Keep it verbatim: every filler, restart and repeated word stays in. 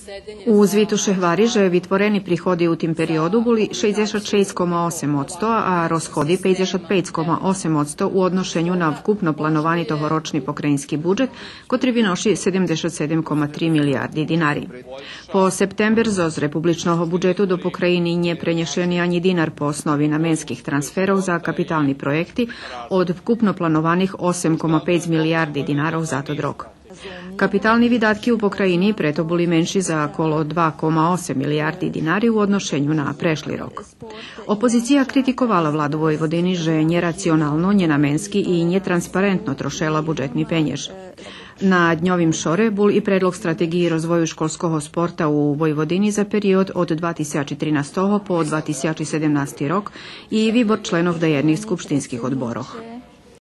U Zvitu Šehvariže vytvorení prihody u tim periodu boli šezdeset šest zarez osam odsto, a rozhodi pedeset pet zarez osam odsto u odnošenju na vkupno planovani tohoročni pokrajinski budžet, kotri vynoši sedemdeset sedem zarez tri milijardi dinari. Po september z republičnog budžetu do pokrajini nje prenješeni ani dinar po osnovi namenskih transferov za kapitalni projekti od vkupno planovanih osam zarez pet milijardi dinarov za to rok. Kapitalni vydatki u pokrajini preto boli menši za okolo dva zarez osam milijardi dinari u odnošenju na prešli rok. Opozicija kritikovala vladu Vojvodini, že neracionalno, njenamenski i njetransparentno trošela budžetni penjež. Na dňovim šore bol i predlog strategiji rozvoju školskog sporta u Vojvodini za period od dva tisíce trinaest po dva tisíce sedemnaest rok i výbor členov dajernih skupštinskih odboroh.